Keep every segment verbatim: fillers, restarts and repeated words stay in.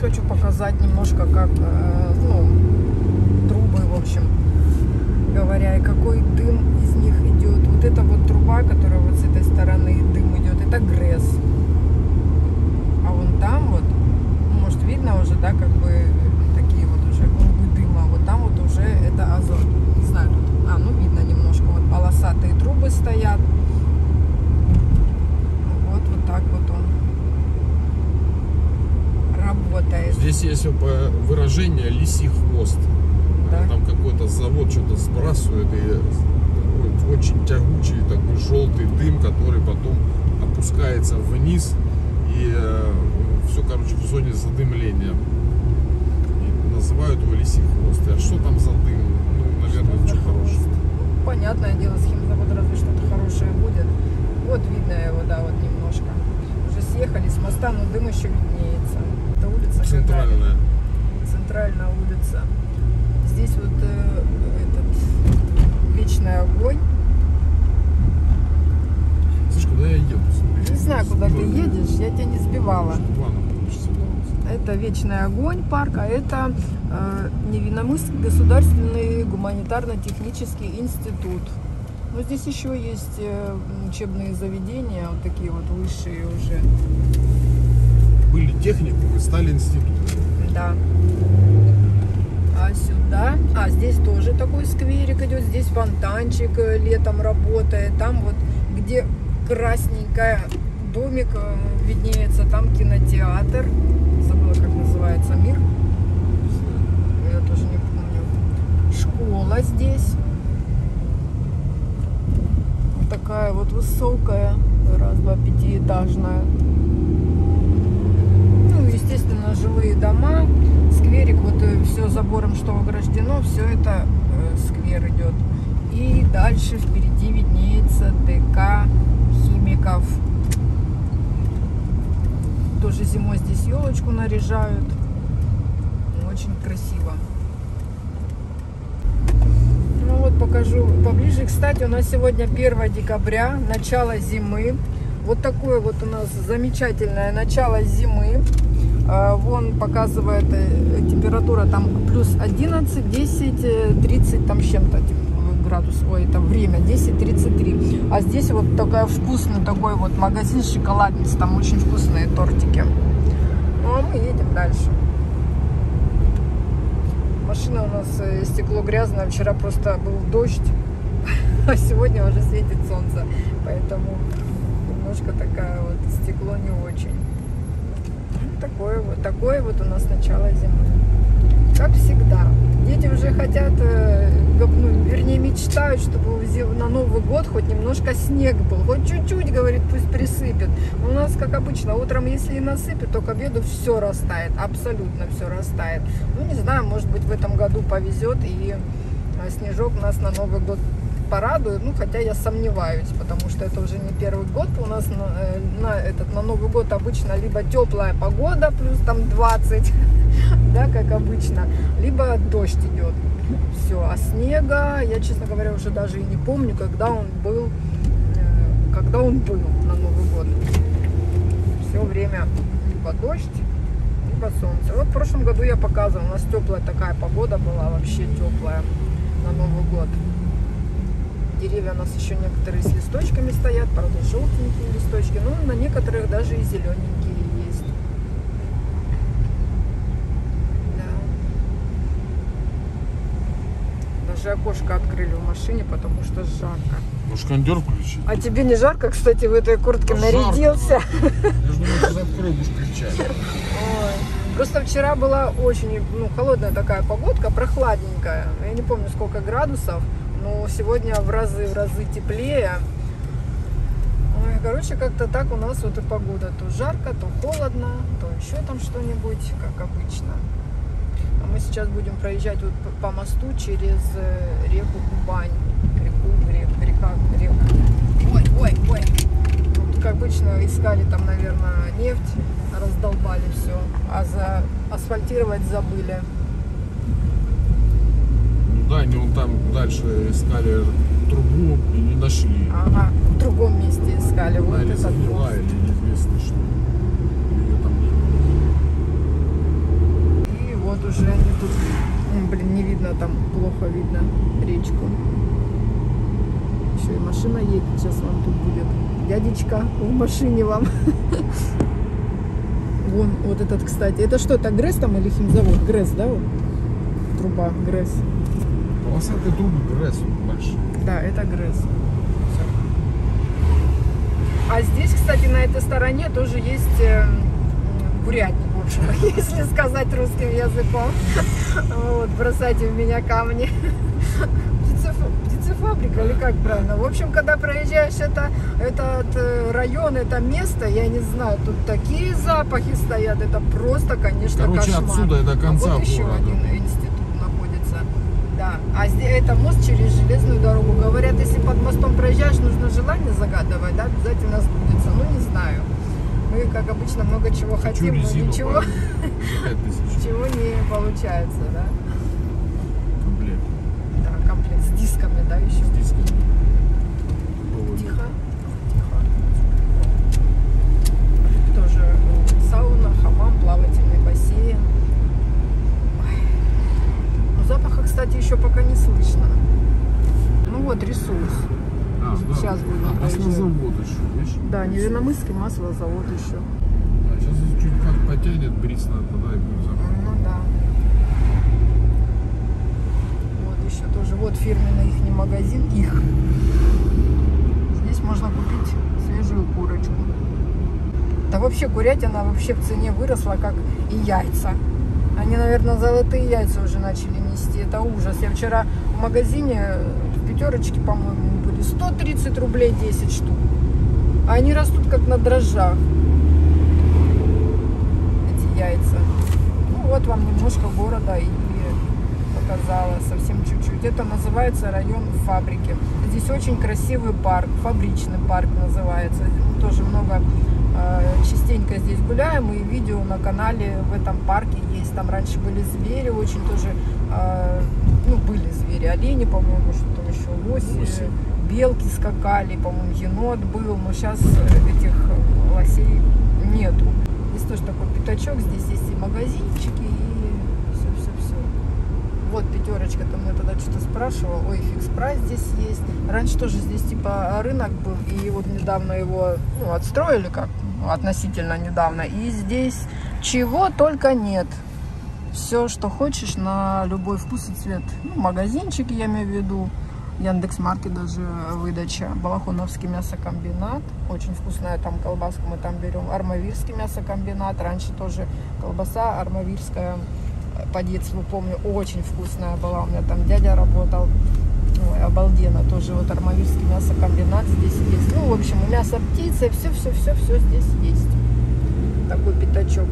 хочу показать немножко, как, ну, трубы, в общем говоря, и какой дым из них идет. Вот эта вот труба, которая вот с этой стороны дым идет, это ГРЭС. А вон там вот, может, видно уже, да, как бы такие вот уже клубы дыма. Вот там вот уже это азот. Не знаю, тут, а, ну видно немножко. Вот полосатые трубы стоят. Вот, вот так вот он работает. Здесь есть выражение «лисий хвост». Да. Там какой-то завод что-то сбрасывает, и очень тягучий такой желтый дым, который потом опускается вниз, и э, все, короче, в зоне задымления. И называют его «лисий хвост». А что там за дым? Ну, наверное, ничего хорошего. Ну, понятное дело, с химзавода разве что-то хорошее будет. Вот видно его, да, вот немножко. Уже съехали с моста, но дым еще виднеется. Это улица Центральная. Центральная улица. Здесь вот э, этот вечный огонь. Слышь, куда я еду? Смотри. Не знаю, куда ты едешь, я тебя не сбивала. Это Это вечный огонь парк, а это э, Невинномысск государственный гуманитарно-технический институт. Но здесь еще есть э, учебные заведения, вот такие вот высшие уже. Были техникумы, стали институтами. Да. А сюда, а здесь тоже такой скверик идет, здесь фонтанчик летом работает, там вот где красненькая домик виднеется, там кинотеатр, забыла, как называется, Мир, я тоже не помню. Школа здесь вот такая вот высокая, раз-два, пятиэтажная. Ну, естественно, жилые дома. Скверик, вот все забором, что ограждено, все это э, сквер идет. И дальше впереди виднеется ДК химиков. Тоже зимой здесь елочку наряжают. Очень красиво. Ну вот покажу поближе. Кстати, у нас сегодня первое декабря, начало зимы. Вот такое вот у нас замечательное начало зимы. Вон показывает температура там плюс одиннадцать, десять, тридцать там с чем-то градус, ой, это время десять тридцать три. А здесь вот такая вкусный такой вот магазин шоколадниц, там очень вкусные тортики. Ну а мы едем дальше. Машина у нас, стекло грязное, вчера просто был дождь, а сегодня уже светит солнце, поэтому немножко такая вот стекло не очень. Такое вот, такое вот у нас начало зимы. Как всегда. Дети уже хотят, ну, вернее, мечтают, чтобы на Новый год хоть немножко снег был. Хоть чуть-чуть, говорит, пусть присыпет. У нас, как обычно, утром, если и насыпет, то к обеду все растает. Абсолютно все растает. Ну, не знаю, может быть, в этом году повезет, и снежок нас на Новый год порадует, ну, хотя я сомневаюсь, потому что это уже не первый год у нас на, на, этот, на Новый год обычно либо теплая погода, плюс там двадцать, да, как обычно, либо дождь идет. Все, а снега, я, честно говоря, уже даже и не помню, когда он был, когда он был на Новый год. Все время либо дождь, либо солнце. Вот в прошлом году я показывала, у нас теплая такая погода была, вообще теплая на Новый год. Деревья у нас еще некоторые с листочками стоят, правда, желтенькие листочки, но на некоторых даже и зелененькие есть. Да. Даже окошко открыли в машине, потому что жарко. Может, кондер включить? А тебе не жарко, кстати, в этой куртке а нарядился? Жарко, да. Я же думаю, что открою, будешь кричать. Ой. Просто вчера была очень, ну, холодная такая погодка, прохладненькая. Я не помню, сколько градусов. Но сегодня в разы, в разы теплее. Ой, короче, как-то так у нас вот и погода. То жарко, то холодно, то еще там что-нибудь, как обычно. А мы сейчас будем проезжать вот по мосту через реку Кубань. Реку, рек, река, река. Ой, ой, ой. Вот, как обычно, искали там, наверное, нефть, раздолбали все, а за асфальтировать забыли. Да, они вон там дальше искали трубу и не нашли. Ага, в другом месте искали. Вот это заняла или неизвестно что. Ее там не было. там плохо видно речку. Еще и машина едет, сейчас вам тут будет дядечка в машине вам. Вон, вот этот, кстати, это что, это ГРЭС там или химзавод? ГРЭС, да? Вот? Труба, ГРЭС. Полосатые трубы ГРЭС большие. Да, это ГРЭС. Всё. А здесь, кстати, на этой стороне тоже есть э, курятник, в общем, если сказать русским языком. Вот, бросайте в меня камни. Птицефабрика или как правильно? В общем, когда проезжаешь это, этот район, это место, я не знаю, тут такие запахи стоят, это просто, конечно, короче, кошмар. отсюда и до конца а вот еще города. один институт находится. Да. А здесь это мост через железную дорогу. Говорят, если под мостом проезжаешь, нужно желание загадывать, да, обязательно сбудется. Ну, не знаю. Мы, как обычно, много чего Хочу хотим, но ничего, ничего не получается, да? Комплект. Да, комплект с дисками, да, еще. С дисками. Тихо, тихо. Тоже сауна, хамам, плавательный бассейн. Ой. Но запаха, кстати, еще пока не слышно. Ну вот ресурс. А, Сейчас да. будем А, проезжать. маслозавод еще, видишь? Да, Невинномысский маслозавод еще. А сейчас если чуть как потянет, бриз надо, тогда и будет закрыт. Ну да. Вот еще тоже. Вот фирменный их магазин. Их. Здесь можно купить свежую курочку. Да вообще курятина вообще в цене выросла, как и яйца. Они, наверное, золотые яйца уже начали нести. Это ужас. Я вчера в магазине в пятерочке, по-моему, были сто тридцать рублей десять штук. А они растут как на дрожжах. Эти яйца. Ну вот вам немножко города и показала, совсем чуть-чуть. Это называется район фабрики. Здесь очень красивый парк, фабричный парк называется. Тоже много, э, частенько здесь гуляем, и видео на канале в этом парке есть. Там раньше были звери, очень тоже, э, ну, были звери, олени, по-моему, что там еще, лоси, Лоси. белки скакали, по-моему, енот был, но сейчас этих лосей нету. Здесь тоже такой пятачок, здесь есть и магазинчики, и все-все-все. Вот пятерочка, ты меня тогда что-то спрашивал. Ой, фикс прайс здесь есть. Раньше тоже здесь типа рынок был, и вот недавно его, ну, отстроили, как, ну, относительно недавно. И здесь чего только нет. Все, что хочешь, на любой вкус и цвет. Ну, магазинчики, я имею в виду. Яндекс.Маркет даже выдача. Балахоновский мясокомбинат. Очень вкусная там колбаска мы там берем. Армавирский мясокомбинат. Раньше тоже колбаса армавирская. По детству помню, очень вкусная была. У меня там дядя работал. Ой, обалденно. Тоже вот армавирский мясокомбинат здесь есть. Ну, в общем, мясо птицы. Все-все-все-все здесь есть. Такой пятачок.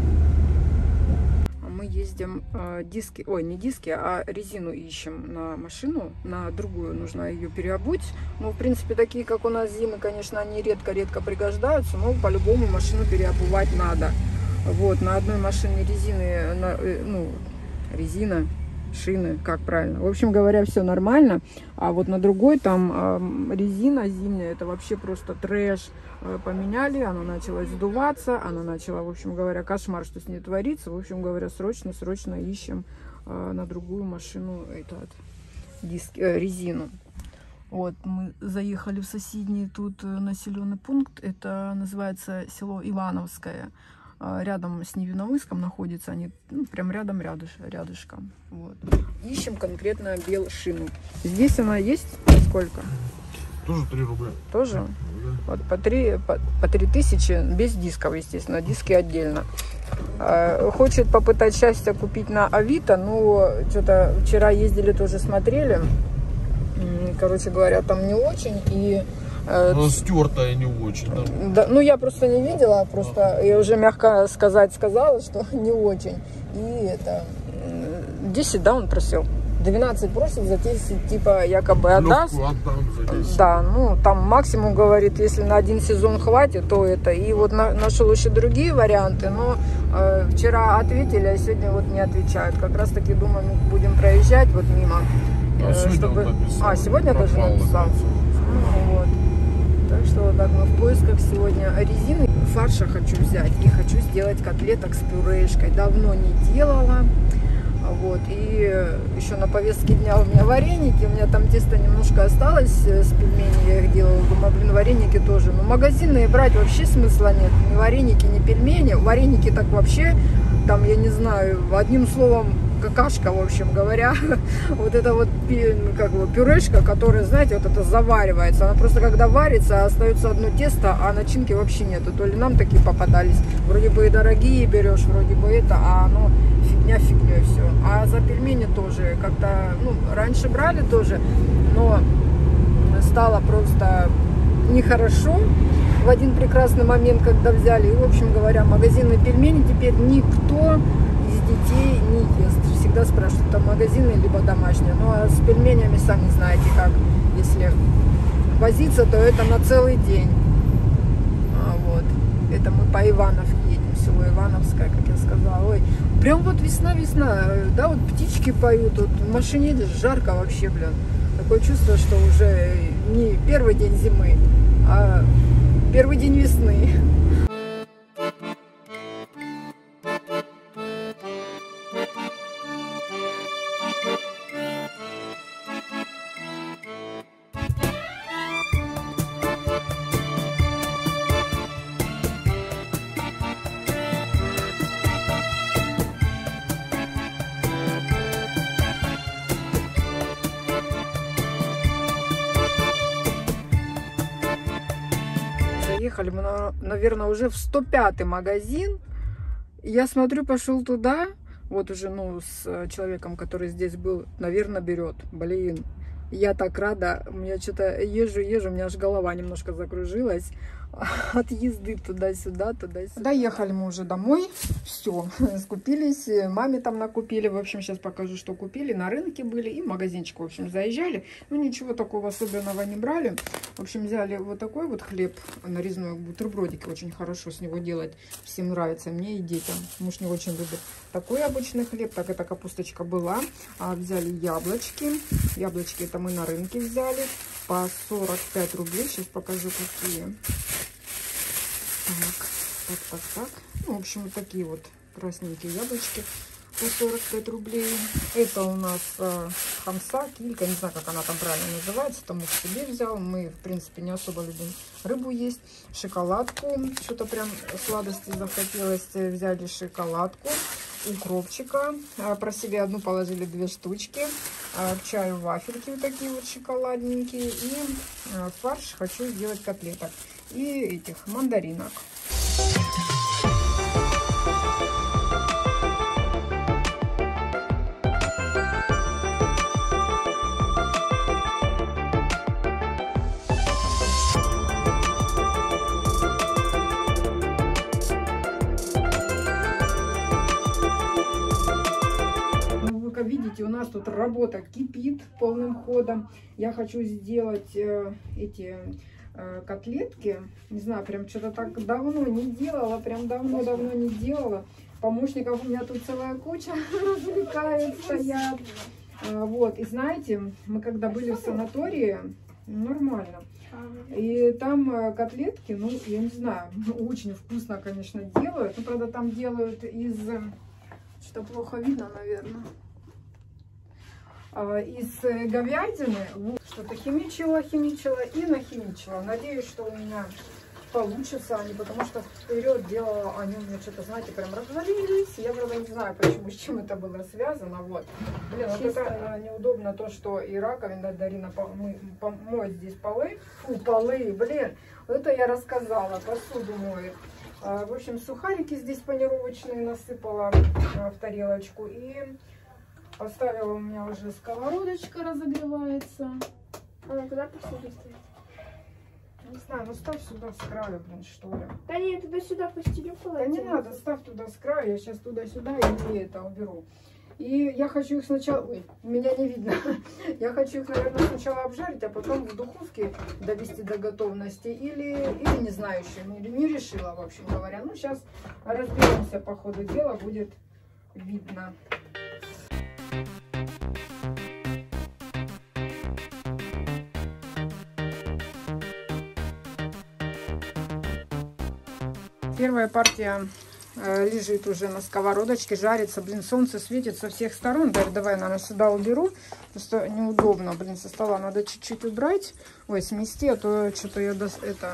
Мы ездим, э, диски, ой, не диски, а резину ищем на машину, на другую, нужно ее переобуть. Ну, в принципе, такие, как у нас зимы, конечно, они редко-редко пригождаются, но по-любому машину переобувать надо. Вот, на одной машине резины, на, э, ну, резина, шины, как правильно. В общем говоря, все нормально, а вот на другой там э, резина зимняя, это вообще просто трэш. Поменяли, она начала сдуваться, она начала, в общем говоря, кошмар, что с ней творится. В общем говоря, срочно, срочно ищем э, на другую машину этот диск, э, резину. Вот, мы заехали в соседний тут населенный пункт, это называется село Ивановское. Э, рядом с Невиномыском находится, они, ну, прям рядом, рядыш, рядышком. Вот. Ищем конкретно белшину. Здесь она есть сколько? Тоже три рубля. Тоже? Да. Вот по три, по, по три тысячи, без дисков, естественно, диски отдельно. А, хочет попытать счастье купить на Авито, но что-то вчера ездили, тоже смотрели. Короче говоря, там не очень. И она стертая не очень. Да. Да, ну, я просто не видела, просто я уже, мягко сказать, сказала, что не очень. И это десять, да, он просил? двенадцать просит за десять, типа, якобы отдаст. Отдам за десять. Да, ну, там максимум, говорит, если на один сезон хватит, то это. И вот на, нашел еще другие варианты, но э, вчера ответили, а сегодня вот не отвечают. Как раз таки, думаю, мы будем проезжать вот мимо. А, э, сегодня чтобы... он написал, а сегодня тоже написал. Ну, вот. Так что вот так мы в поисках сегодня резины. Фарша хочу взять и хочу сделать котлеток с пюрешкой. Давно не делала. Вот, и еще на повестке дня у меня вареники, у меня там тесто немножко осталось с пельменей, я их делала, думаю, блин, вареники тоже. Но магазинные брать вообще смысла нет, ни вареники, ни пельмени. Вареники так вообще, там, я не знаю, одним словом, какашка, в общем говоря. Вот это вот, как бы, пюрешка, которая, знаете, вот это заваривается. Она просто, когда варится, остается одно тесто, а начинки вообще нету. То ли нам такие попадались, вроде бы и дорогие берешь, вроде бы это, а оно фигня фигней все. А за пельмени тоже как-то, ну, раньше брали тоже, но стало просто нехорошо в один прекрасный момент, когда взяли. И, в общем говоря, магазинные пельмени теперь никто из детей не ест. Всегда спрашивают, там магазины либо домашние. Ну а с пельменями сами знаете как. Если возиться, то это на целый день. А, вот. Это мы по Ивановке едем, село Ивановское, как я сказала. Ой, прям вот весна-весна, да, вот птички поют, вот в машине едешь, жарко вообще, блин. Такое чувство, что уже не первый день зимы, а первый день весны. Ехали мы, наверное, уже в сто пятый магазин. Я смотрю, пошел туда. Вот уже, ну, с человеком, который здесь был, наверное, берет. Блин, я так рада. У меня что-то езжу, езжу, у меня аж голова немножко закружилась от езды туда-сюда, туда-сюда. Доехали мы уже домой. Все, скупились. Маме там накупили. В общем, сейчас покажу, что купили. На рынке были и в магазинчик, в общем, заезжали. Ну, ничего такого особенного не брали. В общем, взяли вот такой вот хлеб нарезной, бутербродики. Очень хорошо с него делать. Всем нравится, мне и детям. Муж не очень любит такой обычный хлеб. Так, эта капусточка была. А, взяли яблочки. Яблочки это мы на рынке взяли. По сорок пять рублей. Сейчас покажу, какие. Так, так, так, так. Ну, в общем, вот такие вот красненькие яблочки по сорок пять рублей. Это у нас э, хамса, килька, не знаю, как она там правильно называется. Это муж себе взял. Мы, в принципе, не особо любим рыбу есть. Шоколадку. Что-то прям сладости захотелось. Взяли шоколадку. Укропчика. Про себя одну положили, две штучки. К чаю вафельки вот такие вот шоколадненькие. И фарш хочу сделать котлеток. И этих мандаринок. Видите, у нас тут работа кипит полным ходом. Я хочу сделать э, эти э, котлетки. Не знаю, прям что-то так давно не делала. Прям давно-давно не делала. Помощников у меня тут целая куча развлекают, стоят. А, вот, и знаете, мы когда были в санатории, нормально. И там котлетки, ну, я не знаю, очень вкусно, конечно, делают. Ну, правда, там делают из... Что-то плохо видно, наверное. Из говядины. Что-то химичила, химичила и нахимичила. Надеюсь, что у меня получится они, потому что вперед делала, они у меня что-то, знаете, прям развалились. Я, правда, не знаю, почему, с чем это было связано. Вот. Блин, вот это неудобно то, что и раковина, Дарина помоет здесь полы. Фу, полы, блин. Вот это я рассказала, посуду моет. В общем, сухарики здесь панировочные насыпала в тарелочку. И поставила, у меня уже сковородочка разогревается. А куда посуду ставить? Не знаю, ну ставь сюда с краю, блин, что ли. Да нет, туда-сюда постелю Да не надо, ставь туда с краю, я сейчас туда-сюда и это уберу. И я хочу их сначала... Ой, меня не видно. Я хочу их, наверное, сначала обжарить, а потом в духовке довести до готовности. Или, или не знаю еще, не, не решила, в общем говоря. Ну, сейчас разберемся по ходу дела, будет видно. Первая партия э, лежит уже на сковородочке, жарится. Блин, солнце светит со всех сторон. Даже давай, наверное, сюда уберу. Просто неудобно, блин, со стола надо чуть-чуть убрать. Ой, смести, а то что-то я... Дос... это...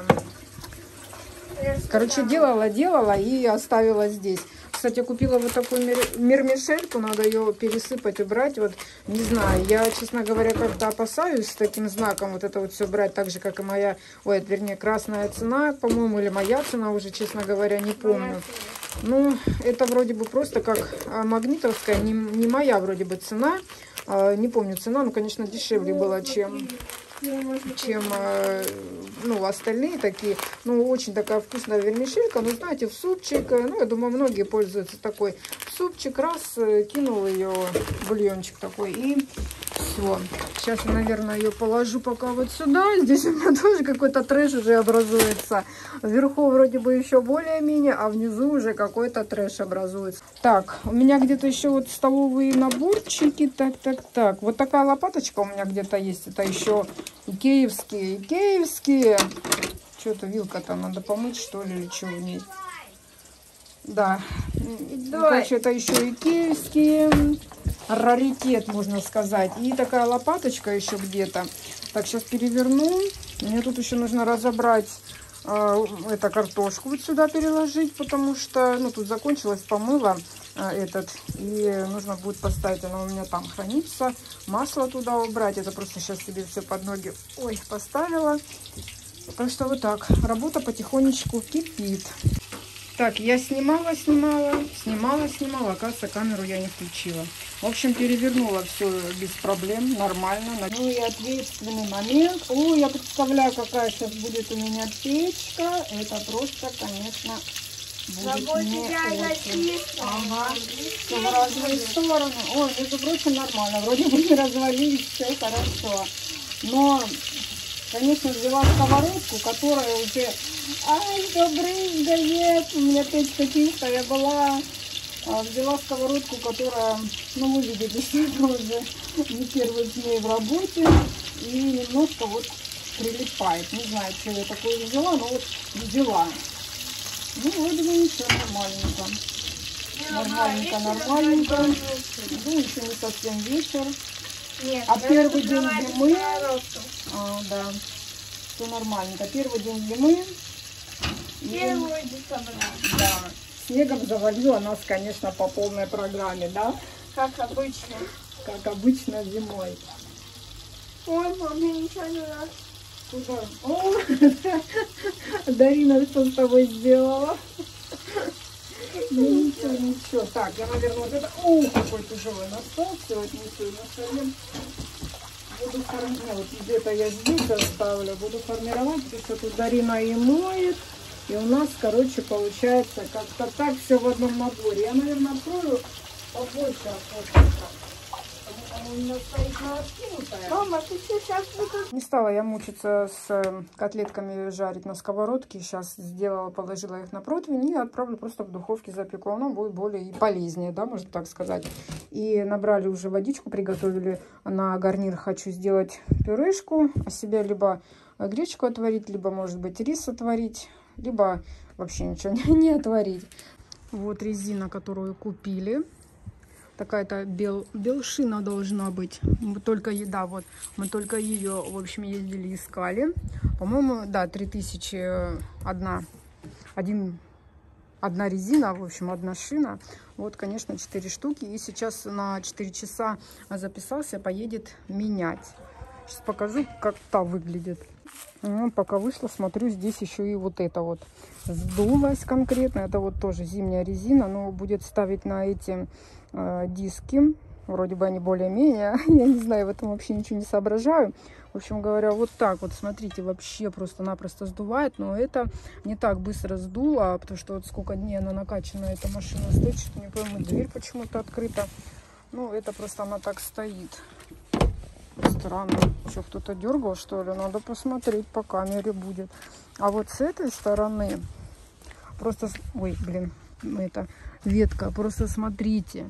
Короче, делала, делала и оставила здесь. Кстати, купила вот такую мермешельку, надо ее пересыпать, убрать. Вот, не знаю, я, честно говоря, как-то опасаюсь с таким знаком вот это вот все брать, так же, как и моя, ой, вернее, красная цена, по-моему, или моя цена уже, честно говоря, не помню. Ну, это вроде бы просто как магнитовская, не, не моя вроде бы цена, не помню цена, но, конечно, дешевле было, чем... чем ну, остальные такие. Ну, очень такая вкусная вермишелька. Ну, знаете, в супчик. Ну, я думаю, многие пользуются такой. В супчик раз кинул ее, бульончик такой. И все. Сейчас я, наверное, ее положу пока вот сюда. Здесь у меня тоже какой-то трэш уже образуется. Вверху вроде бы еще более-менее, а внизу уже какой-то трэш образуется. Так, у меня где-то еще вот столовые наборчики. Так, так, так. Вот такая лопаточка у меня где-то есть. Это еще икеевские. Икеевские. Что-то вилка-то надо помыть, что ли, или что в ней. Да. Короче, это еще икеевские. Раритет, можно сказать. И такая лопаточка еще где-то. Так, сейчас переверну. Мне тут еще нужно разобрать э, это картошку вот сюда переложить, потому что, ну, тут закончилось, помыла э, этот. И нужно будет поставить, оно у меня там хранится. Масло туда убрать. Это просто сейчас себе все под ноги, ой, поставила. Так что вот так. Работа потихонечку кипит. Так, я снимала, снимала, снимала, снимала. Оказывается, камеру я не включила. В общем, перевернула все без проблем, нормально. Ну и ответственный момент. Ой, я представляю, какая сейчас будет у меня печка. Это просто, конечно, будет не очень. Ага, все в разные стороны. Ой, между прочим, нормально. Вроде бы не развалились, все хорошо. Но, конечно, взяла сковородку, которая уже... Ай, все брызгает. У меня печка чистая была. Взяла сковородку, которая, ну, вы видите, что это уже не первый день в работе. И немножко вот прилипает. Не знаю, что я такое взяла, но вот взяла. Ну, вроде бы ничего, нормальненько. Нормальненько, нормальненько. Ну, еще не совсем вечер. Нет, а первый день зимы... А, да. Все нормальненько. Первый день зимы. Первого декабря. Да. Снегом завалило нас, конечно, по полной программе, да? Как обычно. Как обычно зимой. Ой, мам, я ничего не надо. Куда? О, Дарина, что с тобой сделала? Ну ничего, ничего. Так, я, наверное, вот это... О, какой тяжелый на стол. Все отнесу на столе. Буду формировать. Вот где-то я здесь оставлю. Буду формировать. Все тут Дарина и моет. И у нас, короче, получается как-то так все в одном наборе. Я, наверное, открою побольше окошко. Оно у меня стоит на откинутое. Мама, ты сейчас будешь... Не стала я мучиться с котлетками жарить на сковородке. Сейчас сделала, положила их на противень и отправлю просто в духовке, запеку. Оно будет более и полезнее, да, можно так сказать. И набрали уже водичку, приготовили на гарнир. Хочу сделать пюрешку, а себе либо гречку отварить, либо, может быть, рис отварить, либо вообще ничего не, не отварить. Вот резина, которую купили. Такая-то бел, белшина должна быть. Мы только, да, вот, мы только ее, в общем, ездили, искали. По-моему, да, три тысячи одна, один, одна резина, в общем, одна шина. Вот, конечно, четыре штуки. И сейчас на четыре часа записался, поедет менять. Сейчас покажу, как та выглядит. Ну, пока вышла, смотрю, здесь еще и вот это вот сдулось конкретно. Это вот тоже зимняя резина, но будет ставить на эти э, диски. Вроде бы они более-менее. Я не знаю, в этом вообще ничего не соображаю. В общем говоря, вот так вот, смотрите, вообще просто-напросто сдувает. Но это не так быстро сдуло, потому что вот сколько дней она накачана, эта машина стоит. Что-то не пойму, дверь почему-то открыта. Ну, это просто она так стоит. Странно. Что, кто-то дергал, что ли? Надо посмотреть, по камере будет. А вот с этой стороны просто... Ой, блин, это ветка. Просто смотрите.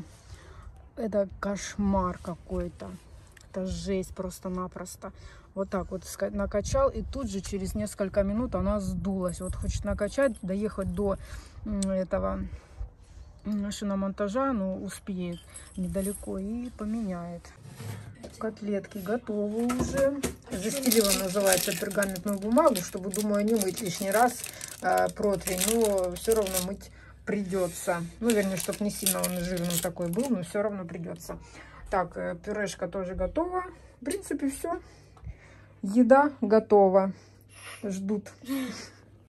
Это кошмар какой-то. Это жесть просто-напросто. Вот так вот накачал, и тут же через несколько минут она сдулась. Вот хочет накачать, доехать до этого... шиномонтажа, но успеет недалеко и поменяет. Котлетки готовы уже. Застелила, называется, пергаментную бумагу, чтобы, думаю, не мыть лишний раз э, противень, но все равно мыть придется. Ну, вернее, чтобы не сильно он жирным такой был, но все равно придется. Так, э, пюрешка тоже готова. В принципе, все. Еда готова. Ждут.